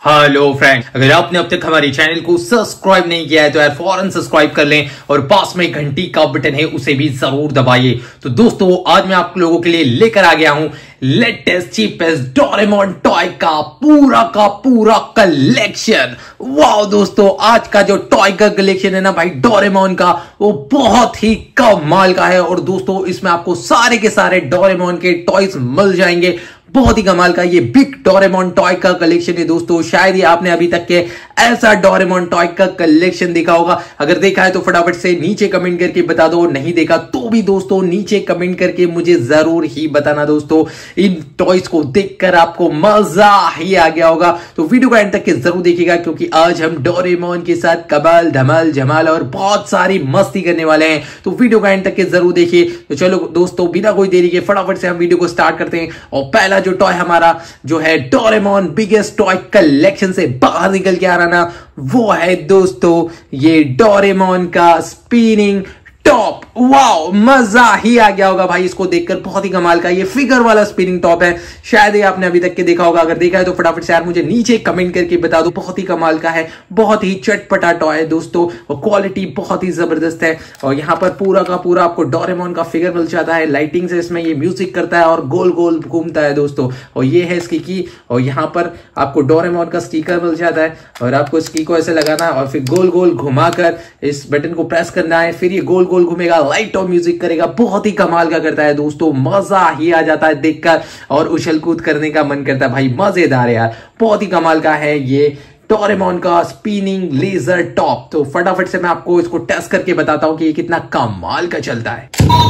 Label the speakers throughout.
Speaker 1: Hello friend, अगर आपने अब तक हमारे चैनल को सब्सक्राइब नहीं किया है तो यार फौरन सब्सक्राइब कर लें और पास में घंटी का बटन है उसे भी जरूर दबाइए। तो दोस्तों आज मैं आप लोगों के लिए लेकर आ गया हूं लेटेस्ट चीपेस्ट डोरेमोन टॉय का पूरा कलेक्शन। वाह दोस्तों, आज का जो टॉय का कलेक्शन है ना भाई डोरेमोन का, वो बहुत ही कमाल का है। और दोस्तों इसमें आपको सारे के सारे डोरेमोन के टॉयज मिल जाएंगे। बहुत ही कमाल का ये बिग डोरेमोन टॉय का कलेक्शन है दोस्तों। शायद ही आपने अभी तक के ऐसा डोरेमोन टॉय का कलेक्शन देखा होगा। अगर देखा है तो फटाफट से नीचे कमेंट करके बता दो, नहीं देखा तो भी दोस्तों नीचे कमेंट करके मुझे जरूर ही बताना दोस्तों। इन टॉयज को देखकर आपको मजा ही आ गया होगा, तो वीडियो को एंड तक के जरूर देखिएगा क्योंकि आज हम डोरेमोन के साथ कमाल धमाल जमाल और बहुत सारी मस्ती करने वाले हैं। तो वीडियो को एंड तक के जरूर देखिए। तो चलो दोस्तों बिना कोई देरी के फटाफट से हम वीडियो को स्टार्ट करते हैं। और पहला जो टॉय हमारा जो है डोरेमोन बिगेस्ट टॉय कलेक्शन से बाहर निकल के आ रहा ना, वो है दोस्तों ये डोरेमोन का स्पिनिंग टॉप। वाओ, मजा ही आ गया होगा भाई इसको देखकर। बहुत ही कमाल का ये फिगर वाला स्पिनिंग टॉप है। शायद ये आपने अभी तक के देखा होगा। अगर देखा है तो फटाफट से यार मुझे नीचे कमेंट करके बता दो। बहुत ही कमाल का है, बहुत ही चटपटा टॉय है दोस्तों और क्वालिटी बहुत ही जबरदस्त है। और यहाँ पर पूरा का पूरा आपको डोरेमोन का फिगर मिल जाता है। लाइटिंग से इसमें ये म्यूजिक करता है और गोल गोल घूमता है दोस्तों। और ये है इसकी की, और यहाँ पर आपको डोरेमोन का स्टिकर मिल जाता है और आपको इस की को ऐसे लगाना है और फिर गोल गोल घुमाकर इस बटन को प्रेस करना है। फिर ये गोल गोल घूमेगा, लाइट और म्यूजिक करेगा। बहुत ही कमाल का करता है दोस्तों, मजा ही आ जाता है देखकर और उछल कूद करने का मन करता है भाई। मजेदार है यार, बहुत ही कमाल का है ये डोरेमोन का स्पिनिंग लेजर टॉप। तो फटाफट से मैं आपको इसको टेस्ट करके बताता हूं कि ये कितना कमाल का चलता है।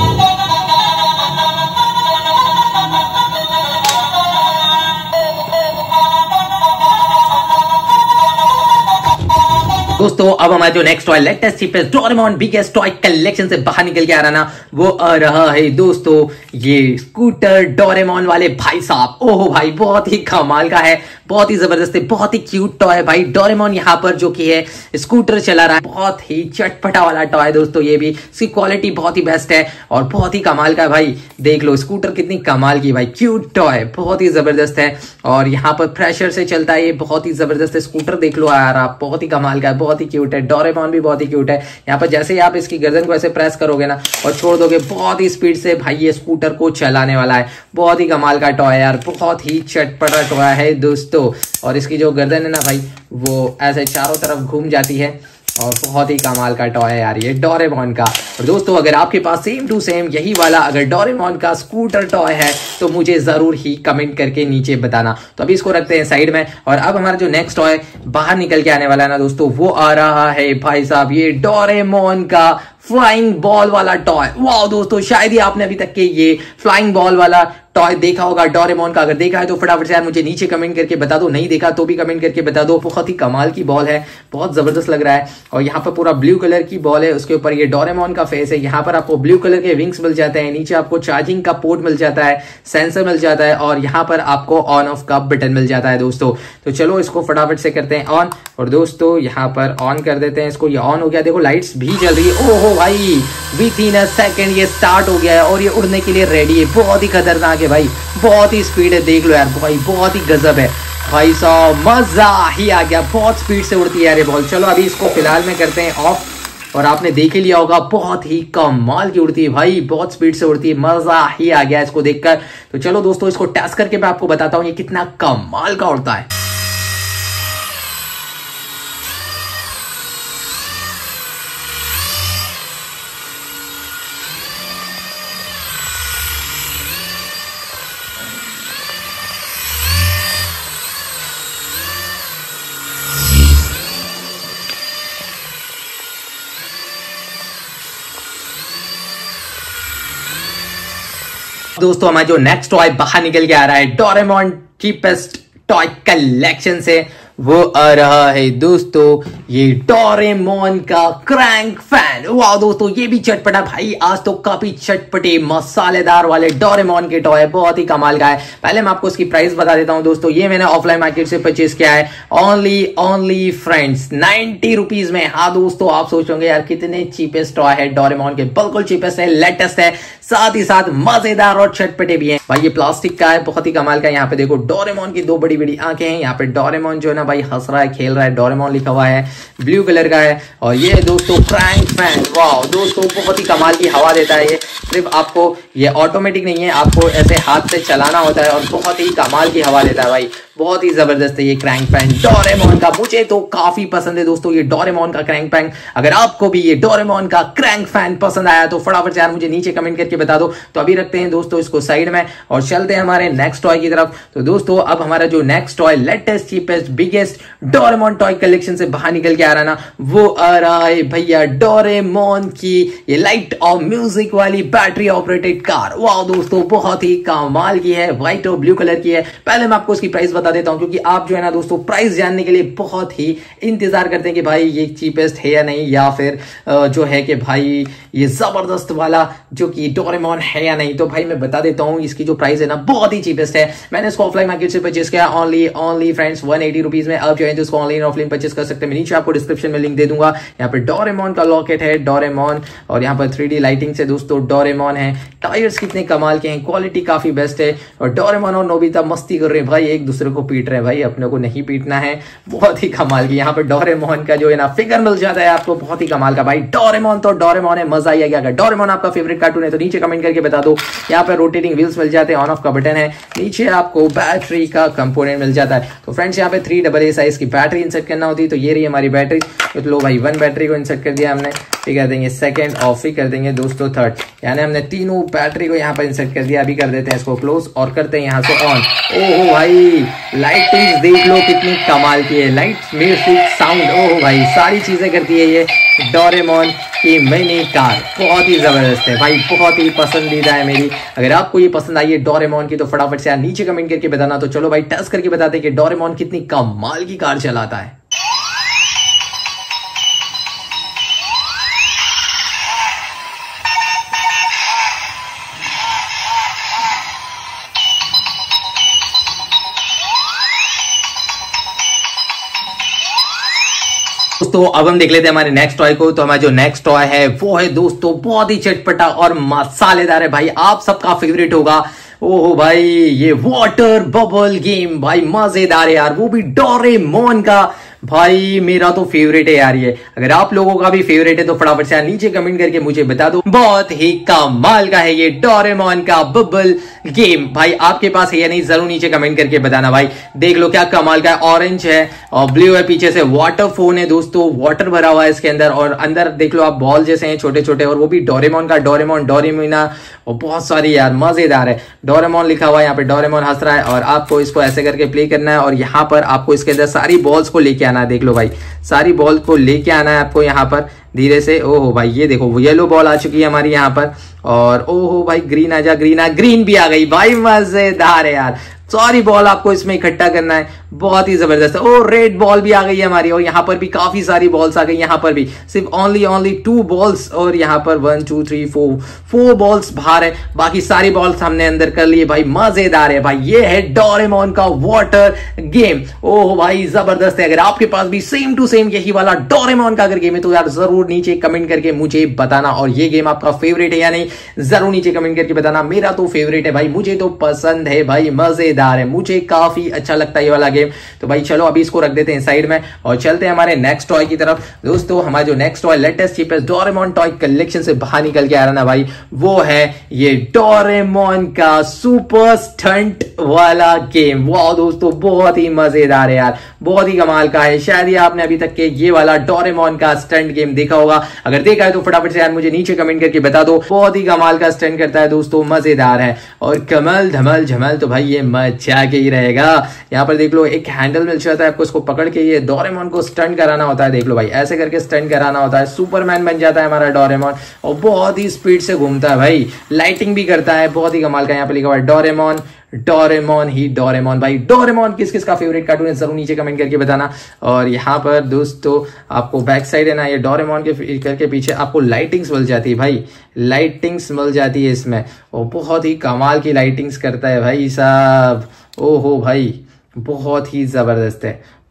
Speaker 1: दोस्तों अब हमारा जो next toy latest cheapest Doraemon biggest toy collection से बाहर निकल के आ रहा ना, वो आ रहा है दोस्तों ये स्कूटर डोरेमोन वाले भाई साहब। ओहो भाई, बहुत ही कमाल का है, बहुत ही जबरदस्त है, बहुत ही क्यूट टॉय है भाई। डोरेमोन यहाँ पर जो कि है स्कूटर चला रहा है, बहुत ही चटपटा वाला टॉय है दोस्तों। ये भी इसकी क्वालिटी बहुत ही बेस्ट है और बहुत ही कमाल का है भाई। देख लो स्कूटर कितनी कमाल की भाई, क्यूट टॉय बहुत ही जबरदस्त है। और यहाँ पर प्रेशर से चलता है, ये बहुत ही जबरदस्त है स्कूटर। देख लो यार आप, बहुत ही कमाल का है, बहुत ही क्यूट है। डोरेमोन भी बहुत ही क्यूट है। यहाँ पर जैसे ही आप इसकी गर्दन को ऐसे प्रेस करोगे ना और छोड़ दोगे, बहुत ही स्पीड से भाई ये स्कूटर को चलाने वाला है। बहुत ही कमाल का टॉय यार, बहुत ही चटपटा टॉय है दोस्तों। और इसकी जो गर्दन है ना भाई, वो ऐसे चारों तरफ घूम जाती है और बहुत ही कमाल का टॉय है यार ये डोरेमोन का। और दोस्तों अगर आपके पास सेम टू सेम यही वाला अगर डोरेमोन का स्कूटर टॉय है तो मुझे जरूर ही कमेंट करके नीचे बताना। तो अभी इसको रखते हैं साइड में। और अब हमारा जो नेक्स्ट टॉय बाहर निकल के आने वाला है ना दोस्तों, वो आ रहा है भाई साहब ये डोरेमोन का फ्लाइंग बॉल वाला टॉय। वाह दोस्तों, शायद ही आपने अभी तक के ये फ्लाइंग बॉल वाला टॉय देखा होगा डोरेमोन का। अगर देखा है तो फटाफट से यार मुझे नीचे कमेंट करके बता दो, नहीं देखा तो भी कमेंट करके बता दो। बहुत ही कमाल की बॉल है, बहुत जबरदस्त लग रहा है। और यहाँ पर पूरा ब्लू कलर की बॉल है, उसके ऊपर ये डोरेमोन का फेस है। यहाँ पर आपको ब्लू कलर के विंग्स मिल जाते हैं, नीचे आपको चार्जिंग का पोर्ट मिल जाता है, सेंसर मिल जाता है और यहाँ पर आपको ऑन ऑफ का बटन मिल जाता है दोस्तों। तो चलो इसको फटाफट से करते हैं ऑन। और दोस्तों यहाँ पर ऑन कर देते हैं इसको। ये ऑन हो गया, देखो लाइट्स भी चल रही है। ओहो भाई, विद इन अ सेकंड ये स्टार्ट हो गया है और ये उड़ने के लिए रेडी है। बहुत ही खतरनाक है भाई, बहुत ही स्पीड है। देख लो यार भाई, बहुत ही गजब है भाई साहब, मजा ही आ गया। बहुत स्पीड से उड़ती है यार ये बॉल। चलो अभी इसको फिलहाल में करते हैं ऑफ। और आपने देख ही लिया होगा, बहुत ही कमाल की उड़ती है भाई, बहुत स्पीड से उड़ती है। मजा ही आ गया इसको देखकर। तो चलो दोस्तों इसको टेस्ट करके मैं आपको बताता हूँ ये कितना कमाल का उड़ता है। दोस्तों हमारा जो नेक्स्ट टॉय बाहर निकल के आ रहा है डोरेमोन चीपेस्ट टॉय कलेक्शन से, वो आ रहा है दोस्तों ये डोरेमोन का क्रैंक फैन। वाह दोस्तों, ये भी चटपटा भाई, आज तो काफी चटपटे मसालेदार वाले डोरेमोन के टॉय, बहुत ही कमाल का है। पहले मैं आपको इसकी प्राइस बता देता हूं दोस्तों। ये मैंने ऑफलाइन मार्केट से परचेज किया है ओनली फ्रेंड्स 90 रुपीज में। हाँ दोस्तों, आप सोचोगे यार कितने चीपेस्ट टॉय है डोरेमोन के। बिल्कुल चीपेस्ट है, लेटेस्ट है, साथ ही साथ मजेदार और चटपटे भी है भाई। ये प्लास्टिक का है, बहुत ही कमाल का। यहाँ पे देखो डोरेमोन की दो बड़ी बड़ी आंखें हैं। यहाँ पे डोरेमोन जो है ना भाई, हंस रहा है, खेल रहा है, डोरेमोन लिखा हुआ है, ब्लू कलर का है। और ये दोस्तों क्रैंक फैन, वाह दोस्तों बहुत ही कमाल की हवा देता है ये। सिर्फ आपको ये ऑटोमेटिक नहीं है, आपको ऐसे हाथ से चलाना होता है और बहुत ही कमाल की हवा देता है भाई, बहुत ही जबरदस्त है ये क्रैंक फैन डोरेमोन का। मुझे तो काफी पसंद है दोस्तों ये डोरेमोन का क्रैंक फैन। अगर आपको भी ये डोरेमोन का क्रैंक फैन पसंद आया तो फटाफट यार मुझे नीचे कमेंट करके बता दो। तो अभी रखते हैं दोस्तों इसको साइड में और चलते हैं हमारे नेक्स्ट टॉय की तरफ। तो दोस्तों अब हमारा जो next toy latest cheapest biggest Doraemon toy collection से बाहर निकल के आ रहा ना, वो आ रहा है भैया डोरेमोन की ये लाइट और म्यूजिक वाली बैटरी ऑपरेटेड कार। वाह दोस्तों बहुत ही कमाल की है, व्हाइट और ब्लू कलर की है। पहले मैं आपको इसकी प्राइस बता देता हूं क्योंकि आप जो है ना दोस्तों प्राइस जानने के लिए बहुत ही इंतजार करते हैं कि भाई ये चीपेस्ट है या नहीं, या फिर जो है कि भाई ये जबरदस्त वाला जो कि डोरेमोन है या नहीं। तो भाई मैं बता देता हूं इसकी जो प्राइस है ना बहुत ही चीपेस्ट है। मैंने इसको ऑफलाइन मार्केट से परचेस किया ओनली फ्रेंड्स 180 रुपीज में। आप जो है तो इसको ऑनलाइन ऑफलाइन परचेस कर सकते हैं। मैं नीचे आपको डिस्क्रिप्शन में लिंक दे दूंगा। यहाँ पे डोरेमोन का लॉकेट है, डोरेमोन, और यहाँ पर 3D लाइटिंग से दोस्तों डोरेमोन है। टायर्स कितने कमाल के हैं, क्वालिटी काफी बेस्ट है। और डोरेमोन और नोबिता मस्ती कर रहे हैं भाई, एक दूसरे को पीट रहे हैं भाई, अपने को नहीं पीटना है। बहुत ही कमाल की यहाँ पे डोरेमोन का जो है ना फिगर मिल जाता है आपको, बहुत ही कमाल का भाई। डोरेमोन तो डोरेमोन है, मजा ही आ गया। अगर डोरेमोन आपका फेवरेट कार्टून है तो नीचे कमेंट करके बता दो। यहाँ पे रोटेटिंग व्हील्स मिल जाते हैं, ऑन ऑफ का बटन है, नीचे आपको बैटरी का कंपोनेंट मिल जाता है। तो फ्रेंड्स यहाँ पे 3AA साइज की बैटरी इंसर्ट करना होती है। तो ये रही हमारी बैटरी। तो लो भाई 1 बैटरी को इंसर्ट कर दिया हमने, फिर कर देंगे सेकंड और फिर कर देंगे दोस्तों थर्ड, यानी हमने तीनों बैटरी को यहाँ पर इंसर्ट कर दिया। अभी कर देते हैं इसको क्लोज और करते हैं यहाँ से ऑन। ओहो भाई लाइटिंग देख लो कितनी कमाल की है, लाइट म्यूजिक साउंड, ओहो भाई सारी चीजें करती है ये डोरेमोन की मिनी कार। बहुत ही जबरदस्त है भाई, बहुत ही पसंदीदा है मेरी। अगर आपको ये पसंद आई है डोरेमोन की तो फटाफट से यार नीचे कमेंट करके बताना। तो चलो भाई टेस्ट करके बताते हैं कि डोरेमोन कितनी कमाल की कार चलाता है। दोस्तों अब हम देख लेते हैं हमारे नेक्स्ट टॉय को। तो हमारा जो नेक्स्ट टॉय है वो है दोस्तों बहुत ही चटपटा और मसालेदार है भाई, आप सबका फेवरेट होगा। ओहो भाई ये वाटर बबल गेम भाई मजेदार है यार, वो भी डोरेमोन का। भाई मेरा तो फेवरेट है यार ये। अगर आप लोगों का भी फेवरेट है तो फटाफट से नीचे कमेंट करके मुझे बता दो। बहुत ही कमाल का है ये डोरेमोन का बबल गेम। भाई आपके पास है या नहीं जरूर नीचे कमेंट करके बताना। भाई देख लो क्या कमाल का है, ऑरेंज है और ब्लू है, पीछे से वाटर फोन है दोस्तों, वाटर भरा हुआ है इसके अंदर, और अंदर देख लो आप बॉल जैसे हैं छोटे छोटे, और वो भी डोरेमोन का, डोरेमोन डोरेमीना और बहुत सारी यार मजेदार है। डोरेमोन लिखा हुआ है यहाँ पे, डोरेमोन हंस रहा है और आपको इसको ऐसे करके प्ले करना है और यहाँ पर आपको इसके अंदर सारी बॉल्स को लेके आना है। देख लो भाई सारी बॉल को लेके आना है आपको यहाँ पर धीरे से। ओहो भाई ये देखो येलो बॉल आ चुकी है हमारी यहाँ पर, और ओहो भाई ग्रीन आजा, ग्रीन भी आ गई भाई, मजेदार है यार। सारी बॉल आपको इसमें इकट्ठा करना है, बहुत ही जबरदस्त है। ओ रेड बॉल भी आ गई है हमारी, और यहाँ पर भी काफी सारी बॉल्स आ गई। यहाँ पर भी सिर्फ ओनली 2 बॉल्स, और यहाँ पर 1 2 3 4 बॉल्स बाहर है, बाकी सारी बॉल्स हमने अंदर कर लिए भाई। मजेदार है भाई, ये है डोरेमोन का वाटर गेम। ओह भाई जबरदस्त है। अगर आपके पास भी सेम टू सेम यही वाला डोरेमोन का अगर गेम है तो यार जरूर नीचे कमेंट करके मुझे बताना। और ये गेम आपका फेवरेट है या नहीं जरूर नीचे कमेंट करके बताना। मेरा तो फेवरेट है भाई, मुझे तो पसंद है भाई, मजेदार है, मुझे काफी अच्छा लगता है ये वाला गेम। तो भाई चलो अभी इसको रख देते हैं साइड में और चलते हैं हमारे नेक्स्ट टॉय की तरफ। दोस्तों हमारा जो next toy latest cheapest Doraemon toy collection से बाहर निकल के आ रहा ना भाई, वो है ये डोरेमोन का सुपर स्टंट वाला गेम। वाह दोस्तों बहुत ही मजेदार है यार, बहुत ही कमाल का है। शायद ही आपने अभी तक के ये वाला डोरेमोन का स्टंट गेम देखा होगा, अगर देखा है तो फटाफट से यार मुझे नीचे कमेंट करके बता दो। बहुत ही कमाल का स्टंट करता है दोस्तों, मजेदार है और कमल धमल झमल तो भाई ये मजा के ही रहेगा। यहाँ पर देख लो एक हैंडल मिल जाता है आपको, इसको पकड़ के ये डोरेमोन को स्टंट कराना होता है। देख लो भाई ऐसे करके स्टंट कराना होता है, सुपरमैन बन जाता है हमारा डोरेमोन और बहुत ही स्पीड से घूमता है भाई, लाइटिंग भी करता है, बहुत ही कमाल का। यहाँ पे लिखा हुआ है डोरेमोन, डोरेमोन ही डोरेमोन। भाई डोरेमोन किस किस का फेवरेट कार्टून है जरूर नीचे कमेंट करके बताना। और यहाँ पर दोस्तों आपको बैक साइड है ना, ये डोरेमोन के पीछे आपको लाइटिंग्स मिल जाती है भाई, लाइटिंग्स मिल जाती है इसमें और बहुत ही कमाल की लाइटिंग्स करता है भाई साहब। ओहो भाई बहुत ही जबरदस्त है,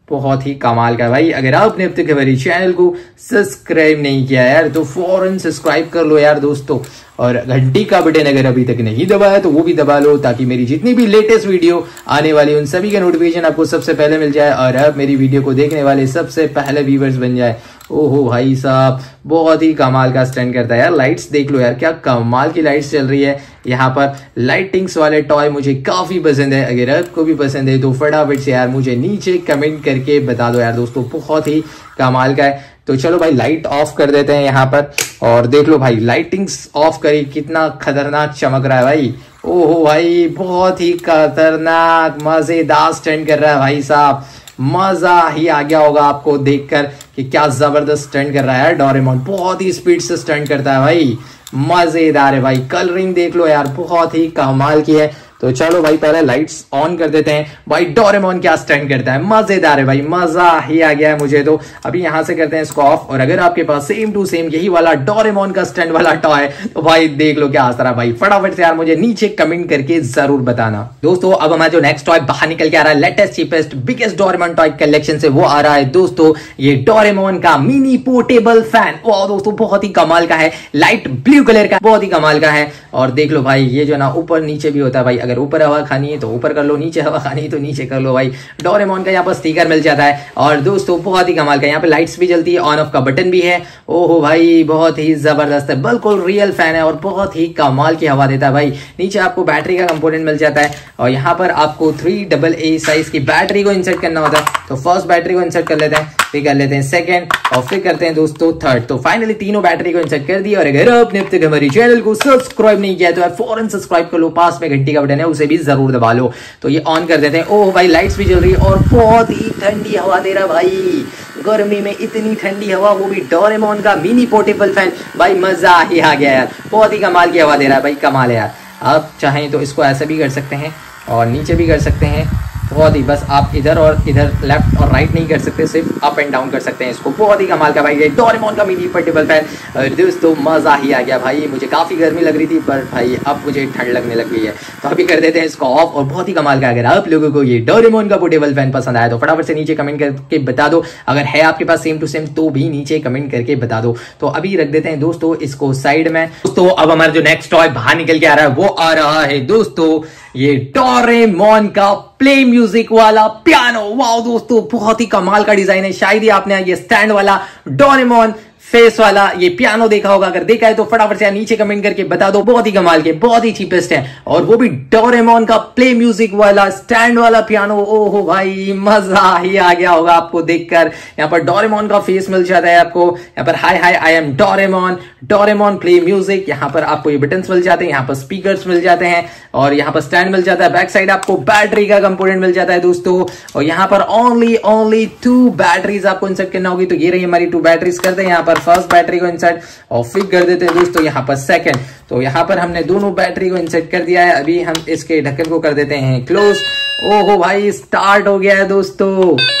Speaker 1: बहुत ही कमाल का भाई। अगर आपने अब तक हमारे चैनल को सब्सक्राइब नहीं किया यार तो फौरन सब्सक्राइब कर लो यार दोस्तों, और घंटी का बटन अगर अभी तक नहीं दबाया तो वो भी दबा लो, ताकि मेरी जितनी भी लेटेस्ट वीडियो आने वाली उन सभी का नोटिफिकेशन आपको सबसे पहले मिल जाए और आप मेरी वीडियो को देखने वाले सबसे पहले व्यूवर्स बन जाए। ओहो भाई साहब, बहुत ही कमाल का स्टंट करता है यार। लाइट्स देख लो यार, क्या कमाल की लाइट्स चल रही है यहाँ पर। लाइटिंग्स वाले टॉय मुझे काफी पसंद है। अगर आपको भी पसंद है तो फटाफट से यार मुझे नीचे कमेंट करके बता दो यार दोस्तों, बहुत ही कमाल का है। तो चलो भाई लाइट ऑफ कर देते हैं यहाँ पर, और देख लो भाई लाइटिंग्स ऑफ करी, कितना खतरनाक चमक रहा है भाई। ओहो भाई, बहुत ही खतरनाक मजेदार स्टंट कर रहा है भाई साहब। मजा ही आ गया होगा आपको देखकर कि क्या जबरदस्त स्टंट कर रहा है यार डोरेमोन। बहुत ही स्पीड से स्टंट करता है भाई, मजेदार है भाई। कलरिंग देख लो यार, बहुत ही कमाल की है। तो चलो भाई पहले लाइट्स ऑन कर देते हैं। भाई डोरेमोन क्या स्टंट करता है, मजेदार है भाई, मजा ही आ गया है मुझे तो। अभी यहां से करते हैं इसको ऑफ, और अगर आपके पास सेम टू सेम यही वाला डोरेमोन का स्टंट वाला टॉय है तो भाई देख लो क्या हंस रहा है भाई। फटाफट से यार मुझे नीचे कमेंट करके जरूर बताना दोस्तों। अब हमारा जो नेक्स्ट टॉय बाहर निकल के आ रहा है, latest cheapest biggest Doraemon toy collection से, वो आ रहा है दोस्तों ये डोरेमोन का मिनी पोर्टेबल फैन। वाह दोस्तों, बहुत ही कमाल का है, लाइट ब्लू कलर का, बहुत ही कमाल का है। और देख लो भाई ये जो ना ऊपर नीचे भी होता है भाई, अगर ऊपर हवा खानी है तो ऊपर कर लो, नीचे हवा खानी है तो नीचे कर लो भाई। डोरेमोन का यहाँ पर स्टिकर मिल जाता है, और दोस्तों बहुत ही कमाल का यहाँ पे लाइट्स भी जलती है, ऑन ऑफ का बटन भी है। ओहो भाई, बहुत ही जबरदस्त है, बिल्कुल रियल फैन है और बहुत ही कमाल की हवा देता है भाई। नीचे आपको बैटरी का कंपोनेंट मिल जाता है, और यहाँ पर आपको 3AA साइज की बैटरी को इंसर्ट करना होता है। तो फर्स्ट बैटरी को इंसर्ट कर लेते हैं, फिर कर लेते हैं सेकंड, और फिर करते हैं दोस्तों थर्ड। तो फाइनली तीनों बैटरी को इंसर्ट कर दी। और अगर आपने अब तक हमारे चैनल को सब्सक्राइब नहीं किया तो यार फौरन सब्सक्राइब कर लो, पास में घंटी का बटन है उसे भी जरूर दबा लो। तो ये ऑन कर देते हैं। ओह भाई लाइट्स भी जल रही है और बहुत ही ठंडी हवा दे रहा भाई, गर्मी में इतनी ठंडी हवा, वो भी डोरेमोन का मिनी पोर्टेबल फैन। भाई मजा ही आ गया यार, बहुत ही कमाल की हवा दे रहा है भाई, कमाल है यार। आप चाहें तो इसको ऐसा भी कर सकते हैं और नीचे भी कर सकते हैं, बहुत ही, बस आप इधर और इधर लेफ्ट और राइट नहीं कर सकते, सिर्फ अप एंड डाउन कर सकते हैं इसको। बहुत ही कमाल का भाई ये डोरेमोन का मिनी पोर्टेबल फैन। दोस्तों मजा ही आ गया भाई, मुझे काफी गर्मी लग रही थी पर भाई अब मुझे ठंड लगने लग गई है, तो अभी कर देते हैं इसको ऑफ। और बहुत ही कमाल का, अगर आप लोगों को ये डोरेमोन का पोर्टेबल फैन पसंद आया तो फटाफट से नीचे कमेंट करके बता दो। अगर है आपके पास सेम टू सेम तो भी नीचे कमेंट करके बता दो। तो अभी रख देते हैं दोस्तों इसको साइड में। दोस्तों अब हमारा जो नेक्स्ट टॉय बाहर निकल के आ रहा है वो आ रहा है दोस्तों ये डोरेमोन का प्ले म्यूजिक वाला पियानो। वाओ दोस्तों, बहुत ही कमाल का डिजाइन है। शायद ही आपने ये स्टैंड वाला डोरेमोन फेस वाला ये पियानो देखा होगा, अगर देखा है तो फटाफट से नीचे कमेंट करके बता दो। बहुत ही कमाल के, बहुत ही चीपेस्ट है, और वो भी डोरेमोन का प्ले म्यूजिक वाला स्टैंड वाला पियानो। ओहो भाई, मजा ही आ गया होगा आपको देखकर। यहाँ पर डोरेमोन का फेस मिल जाता है आपको, यहाँ पर hi hi I am Doraemon, Doraemon play music. यहाँ पर आपको ये बटन्स मिल जाते हैं, यहाँ पर स्पीकर्स मिल जाते हैं, और यहाँ पर स्टैंड मिल जाता है। बैक साइड आपको बैटरी का कंपोनेंट मिल जाता है दोस्तों, और यहाँ पर ओनली 2 बैटरीज आपको इंसर्ट करना होगी। तो ये रही हमारी 2 बैटरीज, करते हैं यहाँ पर फर्स्ट बैटरी को इंसर्ट, और फिर कर देते हैं दोस्तों यहाँ पर सेकंड। तो यहाँ पर हमने दोनों बैटरी को इंसर्ट कर दिया है। अभी हम इसके ढक्कन को कर देते हैं क्लोज। ओहो भाई, स्टार्ट हो गया है दोस्तों।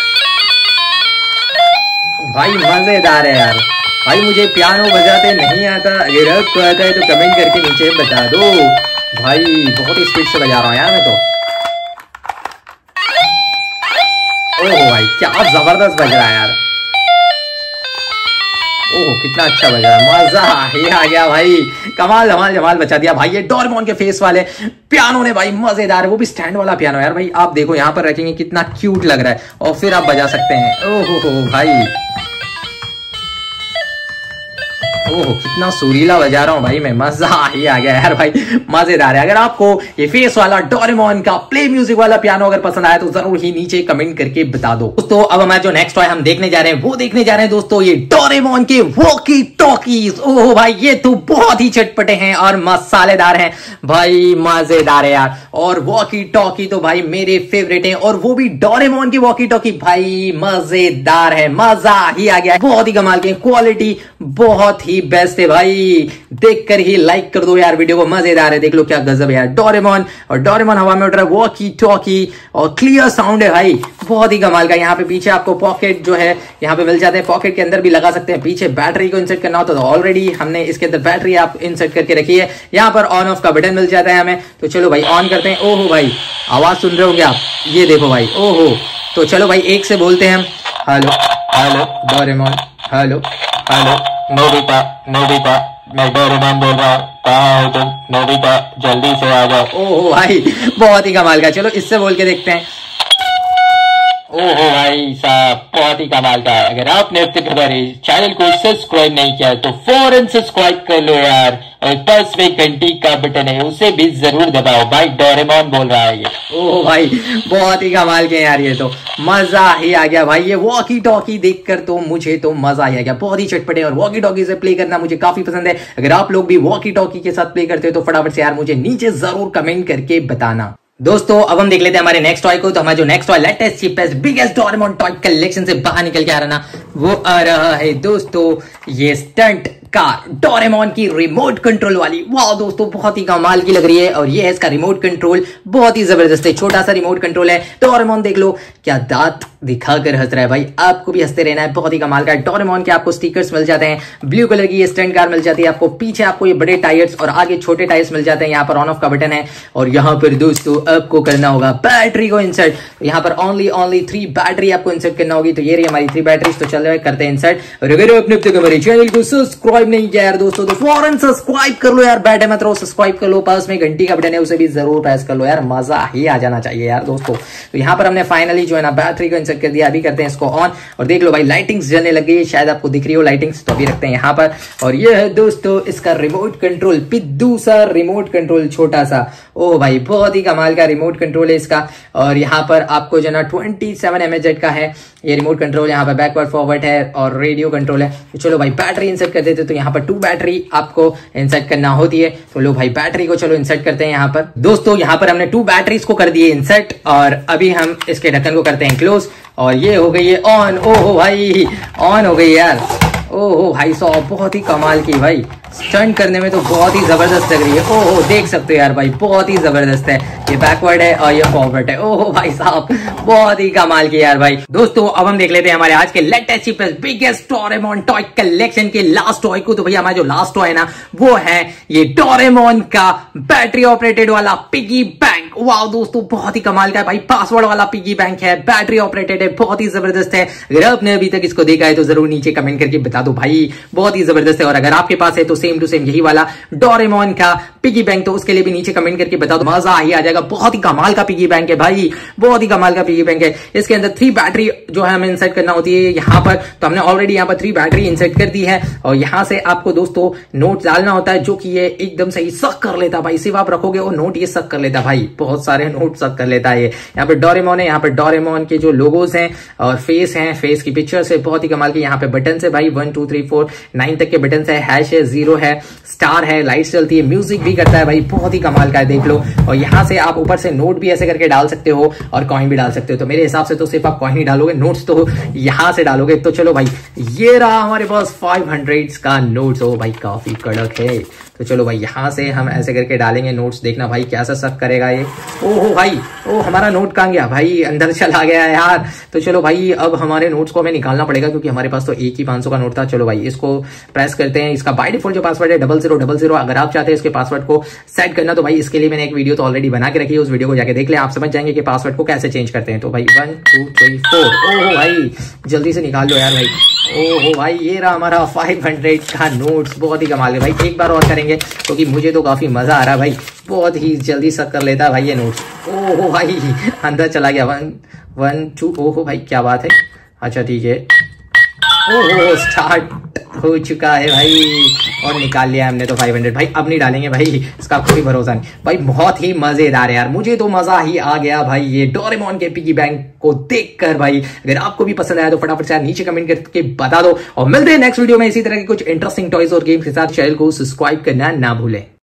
Speaker 1: भाई मजेदार है यार भाई, मुझे पियानो बजाते नहीं आता, अगर आपको आता है तो कमेंट करके नीचे बता दो। भाई बहुत ही स्पीड से बजा रहा हूं यार मैं तो। ओहो भाई, क्या जबरदस्त बज रहा है यार। ओह कितना अच्छा बजा, मजा ही आ गया भाई, कमाल धमाल जमाल बचा दिया भाई ये डोरेमोन के फेस वाले पियानो ने भाई। मजेदार है, वो भी स्टैंड वाला पियानो यार भाई। आप देखो यहाँ पर रखेंगे कितना क्यूट लग रहा है, और फिर आप बजा सकते हैं। ओहो भाई, ओह कितना सुरीला बजा रहा हूं भाई मैं, मजा ही आ गया यार भाई, मजेदार है। अगर आपको ये फेस वाला डोरेमोन का प्ले म्यूजिक वाला पियानो अगर पसंद आया तो जरूर ही नीचे कमेंट करके बता दो दोस्तों। अब हमारा जो नेक्स्ट टॉय हम देखने जा रहे हैं वो देखने जा रहे हैं दोस्तों ये डोरेमोन के वॉकी टॉकीज। ओह भाई, ये तो बहुत ही चटपटे हैं और मसालेदार हैं भाई, मजेदार है यार। और वॉकी टॉकी तो भाई मेरे फेवरेट हैं, और वो भी डोरेमोन की वॉकी टॉकी भाई मजेदार है, मजा ही आ गया। बहुत ही कमाल की क्वालिटी, बहुत ही बेस्ट है भाई, देखकर ही लाइक कर दो यार वीडियो को, मजेदार है। देख लो क्या गजब है यार, डोरेमोन। और डोरेमोन हवा में उड़ रहा है, वॉकी टॉकी, और क्लियर साउंड है भाई, बहुत ही कमाल का। यहाँ पे पीछे आपको पॉकेट जो है यहाँ पे मिल जाते हैं, पॉकेट के अंदर भी लगा सकते हैं। पीछे बैटरी को इंसर्ट करना होता है तो ऑलरेडी हमने इसके अंदर बैटरी आप इंसर्ट करके रखी है। यहाँ पर ऑन ऑफ का बटन मिल जाता है हमें, तो चलो भाई ऑन करते हैं। ओहो भाई आवाज सुन रहे होंगे आप, ये देखो भाई, ओहो। तो चलो भाई एक से बोलते हैं हम, hello hello Doraemon, hello hello Nobita, Nobita मैं डोरेमोन बोल रहा हूँ, कहाँ हो तुम नोबिता, जल्दी से आ जाओ। ओहो भाई बहुत ही कमाल का, चलो इससे बोल के देखते हैं। ओहो भाई साहब बहुत ही कमाल का है। अगर आपने अब तक हमारे चैनल को सब्सक्राइब नहीं किया तो फौरन सब्सक्राइब कर लो यार, और पास में घंटी का बटन है उसे भी जरूर दबाओ। भाई डोरेमोन बोल रहा है ये। ओह भाई बहुत ही कमाल के यार, ये तो मजा ही आ गया भाई। ये वॉकी टॉकी देखकर तो मुझे तो मजा ही आ गया, बहुत ही चटपटे। और वॉकी टॉकी से प्ले करना मुझे काफी पसंद है। अगर आप लोग भी वॉकी टॉकी के साथ प्ले करते हो तो फटाफट से यार मुझे नीचे जरूर कमेंट करके बताना। दोस्तों अब हम देख लेते हैं हमारे नेक्स्ट टॉय को। तो हमारा जो next toy latest cheapest biggest Doraemon toy collection से बाहर निकल के आ रहा ना, वो आ रहा है दोस्तों ये स्टंट कार डोरेमोन की रिमोट कंट्रोल वाली। वाह दोस्तों बहुत ही कमाल की लग रही है, और ये है इसका रिमोट कंट्रोल, बहुत ही जबरदस्त है। छोटा सा रिमोट कंट्रोल है। डोरेमोन देख लो क्या दांत दिखाकर हंस रहा है भाई, आपको भी हंसते रहना है, बहुत ही कमाल का है। डोरेमोन के आपको स्टिकर्स मिल जाते हैं, ब्लू कलर की ये स्टंट कार मिल जाती है आपको। पीछे आपको ये बड़े टायर्स और आगे छोटे टायर्स मिल जाते हैं। यहाँ पर ऑन ऑफ का बटन है, और यहाँ पर दोस्तों आपको करना होगा बैटरी को इंसर्ट। यहाँ पर ओनली 3 बैटरी आपको इंसर्ट करना होगी। तो ये रही हमारी 3 बैटरीज, तो चल रहे करते हैं इंसर्ट। और अगर आपने अब तक हमारे चैनल को सब्सक्राइब नहीं किया यार दोस्तों तो फौरन सब्सक्राइब कर लो यार, बैठे मत रहो, सब्सक्राइब कर लो। पास में घंटी का बटन है उसे भी जरूर प्रेस कर लो यार, मजा ही आ जाना चाहिए यार दोस्तों। तो यहाँ पर हमने फाइनली जो है ना बैटरी को इंसर्ट कर दिया। अभी करते हैं इसको ऑन, और देख लो भाई लाइटिंग्स जलने लग गई है, शायद आपको दिख रही हो लाइटिंग्स। तो अभी रखते हैं यहाँ पर, और ये है दोस्तों इसका रिमोट कंट्रोल, पिद्दू सा रिमोट कंट्रोल छोटा सा। ओ भाई बहुत ही कमाल का रिमोट कंट्रोल है इसका। और यहाँ पर आपको जो ना 27 mAh का है ये रिमोट कंट्रोल। यहाँ पर बैकवर्ड फॉरवर्ड है और रेडियो कंट्रोल है। तो चलो भाई बैटरी इंसर्ट कर देते। तो यहाँ पर 2 बैटरी आपको इंसर्ट करना होती है। तो लो भाई बैटरी को चलो इंसर्ट करते हैं यहाँ पर। दोस्तों यहाँ पर हमने 2 बैटरीज को कर दिए इंसर्ट, और अभी हम इसके ढक्कन को करते हैं क्लोज, और ये हो गई है ऑन। ओहो भाई ऑन हो गई यार। ओहो भाई साहब बहुत ही कमाल की भाई, स्टंट करने में तो बहुत ही जबरदस्त लग रही है। ओहो देख सकते हो यार भाई बहुत ही जबरदस्त है। ये बैकवर्ड है और ये फॉरवर्ड है। ओहो भाई साहब बहुत ही कमाल की यार भाई। दोस्तों अब हम देख लेते हैं हमारे आज के latest cheapest biggest Doraemon toy collection के लास्ट टॉय को। तो भैया हमारा जो लास्ट टॉय है ना वो है ये डोरेमोन का बैटरी ऑपरेटेड वाला पिगी बैंक। वाह दोस्तों बहुत ही कमाल का है भाई, पासवर्ड वाला पिगी बैंक है, बैटरी ऑपरेटेड है, बहुत ही जबरदस्त है। अगर आपने अभी तक इसको देखा है तो जरूर नीचे कमेंट करके बता दो भाई, बहुत ही जबरदस्त है। और अगर आपके पास है तो सेम टू सेम यही वाला डोरेमोन का पिगी बैंक, तो उसके लिए भी नीचे कमेंट करके बता दो, मजा ही आ जाएगा। बहुत ही कमाल का पिगी बैंक है भाई, बहुत ही कमाल का पिगी बैंक है। इसके अंदर 3 बैटरी जो है हमें इंसर्ट करना होती है यहाँ पर। तो हमने ऑलरेडी यहाँ पर 3 बैटरी इंसर्ट कर दी है, और यहाँ से आपको दोस्तों नोट डालना होता है, जो कि ये एकदम सही सक कर लेता भाई। सिर्फ आप रखोगे वो नोट ये सक कर लेता भाई, बहुत सारे नोट सक कर लेता है ये। यहाँ पर डोरेमोन है, यहाँ पर डोरेमोन के जो लोगोज हैं और फेस हैं, फेस की पिक्चर्स है, बहुत ही कमाल की। यहाँ पे बटन है भाई 1 2 3 4 9 तक के बटन है, हैश है, 0 है, स्टार है, लाइट चलती है, म्यूजिक भी करता है भाई, बहुत ही कमाल का है देख लो। और यहाँ से आप ऊपर से नोट भी ऐसे करके डाल सकते हो और कॉइन भी डाल सकते हो। तो मेरे हिसाब से तो सिर्फ आप कॉइन ही डालोगे, नोट्स तो यहाँ से डालोगे। तो चलो भाई ये रहा हमारे पास 500 का नोट्स। ओ भाई काफी कड़क है। तो चलो भाई यहाँ से हम ऐसे करके डालेंगे नोट्स, देखना भाई कैसा सक करेगा ये। ओहो भाई ओ हमारा नोट कहाँ गया भाई, अंदर चला गया यार। तो चलो भाई अब हमारे नोट्स को हमें निकालना पड़ेगा, क्योंकि हमारे पास तो एक ही 500 का नोट था। चलो भाई इसको प्रेस करते हैं। इसका बाय डिफॉल्ट जो पासवर्ड है 0000। अगर आप चाहते हैं इसके पासवर्ड को सेट करना तो भाई इसके लिए मैंने एक वीडियो तो ऑलरेडी बना के रखी है, उस वीडियो को जाके देख ले, आप समझ जाएंगे कि पासवर्ड को कैसे चेंज करते हैं। तो भाई 1 2 3 4। ओहो भाई जल्दी से निकाल लो यार भाई। ओहो भाई ये रहा हमारा 500 का नोट्स, बहुत ही कमाल है भाई। एक बार और करेंगे क्योंकि मुझे तो काफी मजा आ रहा है भाई, बहुत ही जल्दी सक कर लेता है भाई ये नोट्स। ओहो भाई अंदर चला गया 1 1 2। ओहो भाई क्या बात है, अच्छा ठीक है। ओहो स्टार्ट हो चुका है भाई, और निकाल लिया हमने तो 500 भाई। अब नहीं डालेंगे भाई, इसका कोई भरोसा नहीं भाई। बहुत ही मजेदार है यार, मुझे तो मजा ही आ गया भाई ये डोरेमोन के पिगी बैंक को देखकर भाई। अगर आपको भी पसंद आया तो फटाफट से नीचे कमेंट करके बता दो, और मिलते हैं नेक्स्ट वीडियो में इसी तरह के कुछ इंटरेस्टिंग टॉयज और गेम्स के साथ। चैनल को सब्सक्राइब करना ना भूलें।